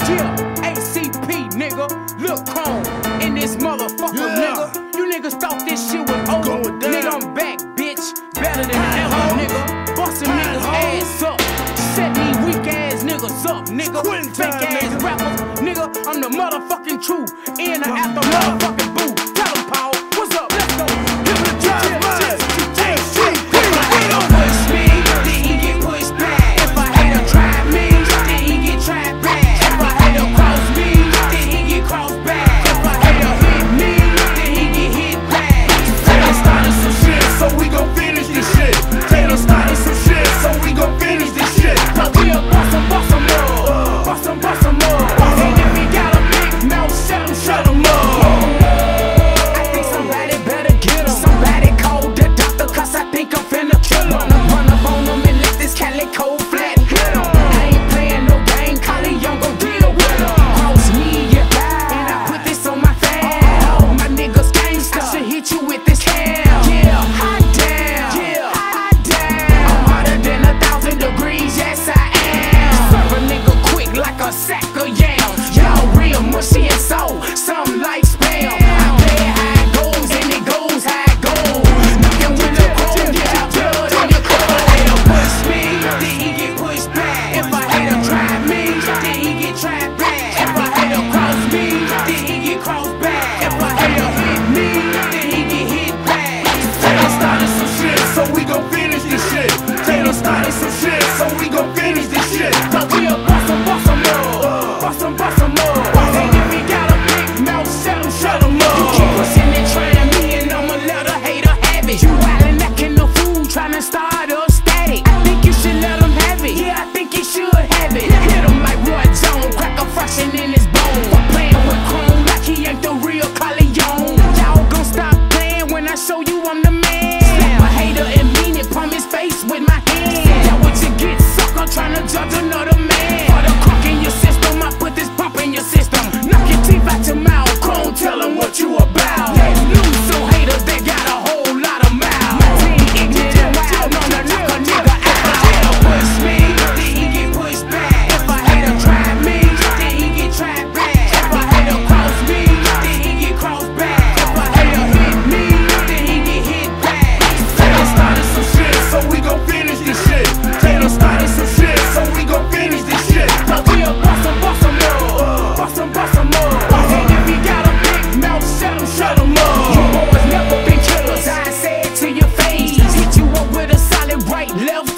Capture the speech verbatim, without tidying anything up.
Yeah, A C P, nigga. Look home in this motherfucker, Yeah. nigga. You niggas thought this shit was over. Nigga, I'm back, bitch. Better than ever, nigga. Bustin' niggas' ass up. Set me weak ass niggas up, nigga. Fake ass rappers, nigga. I'm the motherfucking truth. In or after motherfucking boo. Tell them, Paul, what's up? Let's go. Give it a try. Left